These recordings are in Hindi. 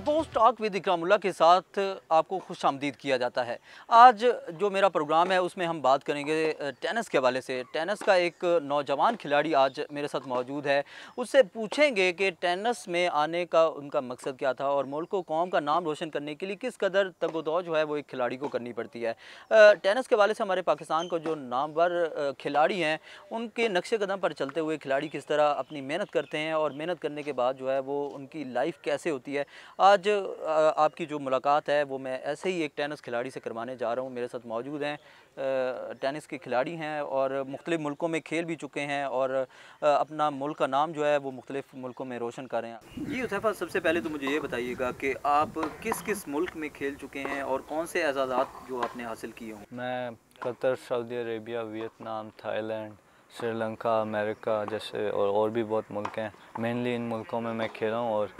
स्पोर्ट्स टॉक विद इकरामुल्लाह के साथ आपको खुशामदीद किया जाता है। आज जो मेरा प्रोग्राम है उसमें हम बात करेंगे टेनिस के हवाले से। टेनिस का एक नौजवान खिलाड़ी आज मेरे साथ मौजूद है। उससे पूछेंगे कि टेनिस में आने का उनका मकसद क्या था और मुल्क व कौम का नाम रोशन करने के लिए किस कदर तगोदौ जो है वो एक खिलाड़ी को करनी पड़ती है। टेनिस के हवाले से हमारे पाकिस्तान को जो नामवर खिलाड़ी हैं उनके नक्शे कदम पर चलते हुए खिलाड़ी किस तरह अपनी मेहनत करते हैं और मेहनत करने के बाद जो है वो उनकी लाइफ कैसे होती है। आज आपकी जो मुलाकात है वो मैं ऐसे ही एक टेनिस खिलाड़ी से करवाने जा रहा हूँ। मेरे साथ मौजूद हैं टेनिस के खिलाड़ी हैं और मुख्तलिफ़ मुल्कों में खेल भी चुके हैं और अपना मुल्क का नाम जो है वो मुख्तलिफ़ मुल्कों में रोशन कर रहे हैं। जी हुज़ैफ़ा, सबसे पहले तो मुझे ये बताइएगा कि आप किस किस मुल्क में खेल चुके हैं और कौन से एजाज़ात जो आपने हासिल किए हों। मैं Qatar, Saudi Arabia, Vietnam, Thailand, Sri Lanka, America जैसे और भी बहुत मुल्क हैं। मेनली इन मुल्कों में मैं खेला हूँ और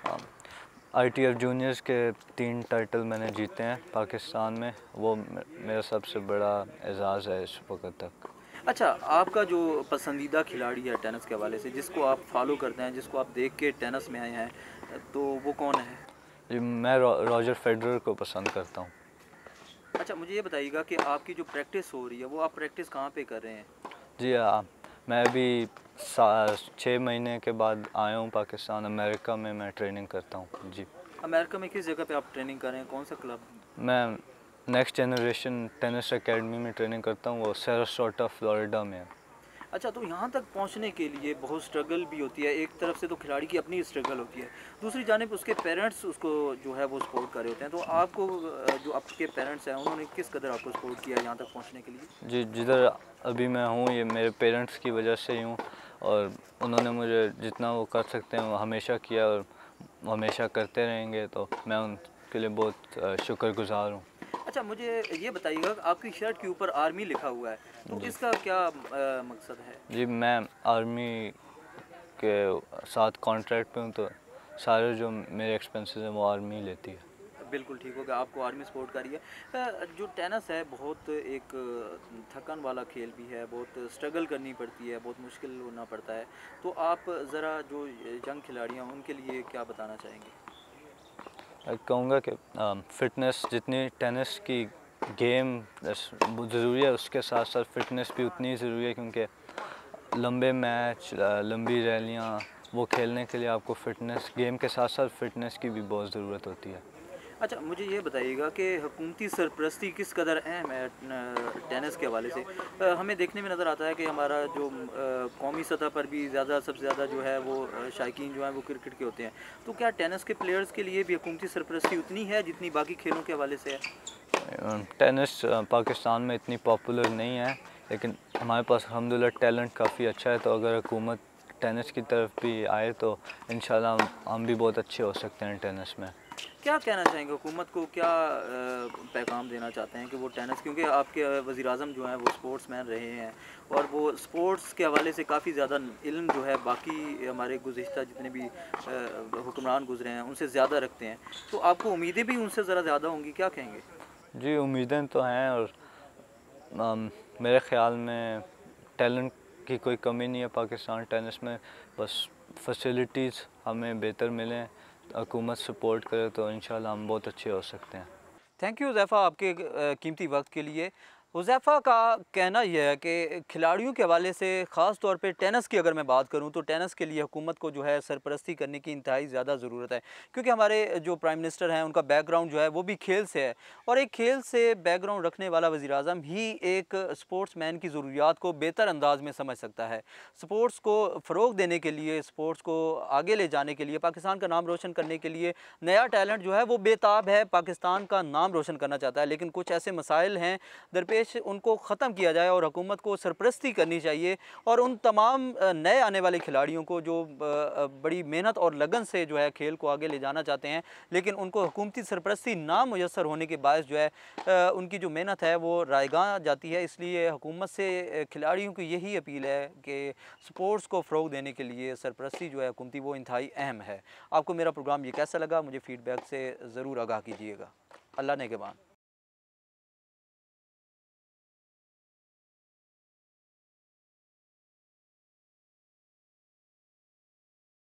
ITF जूनियर्स के 3 टाइटल मैंने जीते हैं पाकिस्तान में। वो मेरा सबसे बड़ा एजाज़ है इस वक्त तक। अच्छा, आपका जो पसंदीदा खिलाड़ी है टेनिस के हवाले से, जिसको आप फॉलो करते हैं, जिसको आप देख के टेनिस में आए हैं, तो वो कौन है? जी, मैं रॉजर फेडरर को पसंद करता हूँ। अच्छा, मुझे ये बताइएगा कि आपकी जो प्रैक्टिस हो रही है वो आप प्रैक्टिस कहाँ पे कर रहे हैं? जी हाँ, मैं अभी 6 महीने के बाद आया हूँ पाकिस्तान। अमेरिका में मैं ट्रेनिंग करता हूँ। जी। अमेरिका में किस जगह पे आप ट्रेनिंग कर रहे हैं, कौन सा क्लब? मैं नेक्स्ट जनरेशन टेनिस एकेडमी में ट्रेनिंग करता हूँ, वो सारासोटा, फ्लोरिडा में है। अच्छा, तो यहाँ तक पहुँचने के लिए बहुत स्ट्रगल भी होती है। एक तरफ से तो खिलाड़ी की अपनी स्ट्रगल होती है, दूसरी जानिब उसके पेरेंट्स उसको जो है वो सपोर्ट कर रहे होते हैं। तो आपको जो आपके पेरेंट्स हैं उन्होंने किस कदर आपको सपोर्ट किया यहाँ तक पहुँचने के लिए? जी, जिधर अभी मैं हूँ ये मेरे पेरेंट्स की वजह से ही हूँ और उन्होंने मुझे जितना वो कर सकते हैं वो हमेशा किया और हमेशा करते रहेंगे, तो मैं उनके लिए बहुत शुक्रगुज़ार हूँ। अच्छा, मुझे ये बताइएगा आपकी शर्ट के ऊपर आर्मी लिखा हुआ है, तो जी इसका क्या मकसद है? जी, मैं आर्मी के साथ कॉन्ट्रैक्ट पे हूँ, तो सारे जो मेरे एक्सपेंसेस हैं वो आर्मी लेती है। बिल्कुल ठीक होगा, आपको आर्मी सपोर्ट कर रही है। जो टेनिस है बहुत एक थकन वाला खेल भी है, बहुत स्ट्रगल करनी पड़ती है, बहुत मुश्किल होना पड़ता है। तो आप ज़रा जो यंग खिलाड़ी हैं उनके लिए क्या बताना चाहेंगे? मैं कहूँगा कि फ़िटनेस जितनी टेनिस की गेम ज़रूरी है, उसके साथ साथ फ़िटनेस भी उतनी ज़रूरी है, क्योंकि लंबे मैच, लंबी रैलियाँ वो खेलने के लिए आपको फ़िटनेस, गेम के साथ साथ फ़िटनेस की भी बहुत ज़रूरत होती है। अच्छा, मुझे ये बताइएगा कि हुकूमती सरपरस्ती किस कदर अहम है टेनिस के हवाले से। हमें देखने में नज़र आता है कि हमारा जो कौमी सतह पर भी सबसे ज़्यादा जो है वो शायकीन जो हैं वो क्रिकेट के होते हैं। तो क्या टेनिस के प्लेयर्स के लिए भी हुकूमती सरपरस्ती उतनी है जितनी बाकी खेलों के हवाले से है? टेनिस पाकिस्तान में इतनी पॉपुलर नहीं है, लेकिन हमारे पास अल्हम्दुलिल्लाह टैलेंट काफ़ी अच्छा है। तो अगर हुकूमत टेनिस की तरफ भी आए तो इंशाल्लाह हम भी बहुत अच्छे हो सकते हैं टेनिस में। क्या कहना चाहेंगे हुकूमत को, क्या पैगाम देना चाहते हैं कि वो टेनिस, क्योंकि आपके वज़ीर-ए-आज़म जो हैं वो स्पोर्ट्समैन रहे हैं और वो स्पोर्ट्स के हवाले से काफ़ी ज़्यादा इल्म जो है बाकी हमारे गुज़िश्ता जितने भी हुक्मरान गुज़रे हैं उनसे ज़्यादा रखते हैं। तो आपको उम्मीदें भी उनसे ज़रा ज़्यादा होंगी, क्या कहेंगे? जी, उम्मीदें तो हैं और मेरे ख़्याल में टैलेंट की कोई कमी नहीं है पाकिस्तान टेनिस में। बस फैसिलिटीज़ हमें बेहतर मिलें, हुकूमत सपोर्ट करे तो इंशाल्लाह हम बहुत अच्छे हो सकते हैं। थैंक यू हुज़ैफ़ा आपके कीमती वक्त के लिए। हुज़ैफ़ा का कहना यह है कि खिलाड़ियों के हवाले से ख़ास तौर पे टेनिस की अगर मैं बात करूं तो टेनिस के लिए हुकूमत को जो है सरपरस्ती करने की इंतहाई ज़्यादा ज़रूरत है, क्योंकि हमारे जो प्राइम मिनिस्टर हैं उनका बैकग्राउंड जो है वो भी खेल से है और एक खेल से बैकग्राउंड रखने वाला वज़ीर-ए-आज़म ही एक स्पोर्ट्समैन की ज़रूरियात को बेहतर अंदाज में समझ सकता है। स्पोर्ट्स को फ़रोग़ देने के लिए, स्पोर्ट्स को आगे ले जाने के लिए, पाकिस्तान का नाम रोशन करने के लिए नया टैलेंट जो है वो बेताब है, पाकिस्तान का नाम रोशन करना चाहता है, लेकिन कुछ ऐसे मसाइल हैं दरपेश, उनको ख़त्म किया जाए और हुकूमत को सरपरस्ती करनी चाहिए और उन तमाम नए आने वाले खिलाड़ियों को जो बड़ी मेहनत और लगन से जो है खेल को आगे ले जाना चाहते हैं, लेकिन उनको हुकूमती सरपरस्ती ना मुयस्सर होने के बायस जो है उनकी जो मेहनत है वो रायगां जाती है। इसलिए हुकूमत से खिलाड़ियों की यही अपील है कि स्पोर्ट्स को फ़रोग़ देने के लिए सरपरस्ती जो है हुकूमती वो इंतहाई अहम है। आपको मेरा प्रोग्राम ये कैसा लगा, मुझे फ़ीडबैक से ज़रूर आगाह कीजिएगा। अल्लाह ने के बाद।